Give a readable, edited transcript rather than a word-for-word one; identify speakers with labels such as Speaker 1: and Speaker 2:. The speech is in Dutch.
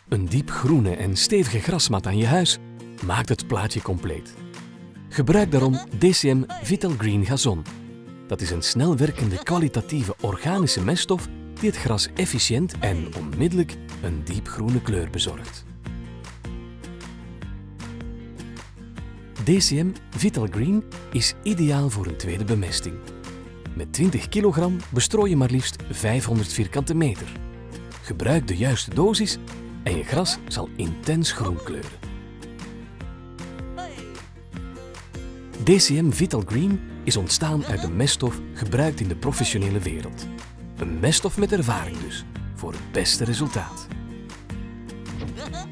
Speaker 1: Een diepgroene en stevige grasmat aan je huis maakt het plaatje compleet. Gebruik daarom DCM Vital Green Gazon. Dat is een snel werkende kwalitatieve organische meststof die het gras efficiënt en onmiddellijk een diepgroene kleur bezorgt. DCM Vital Green is ideaal voor een tweede bemesting. Met 20 kilogram bestrooi je maar liefst 500 vierkante meter. Gebruik de juiste dosis en je gras zal intens groen kleuren. DCM Vital Green is ontstaan uit een meststof gebruikt in de professionele wereld. Een meststof met ervaring dus, voor het beste resultaat.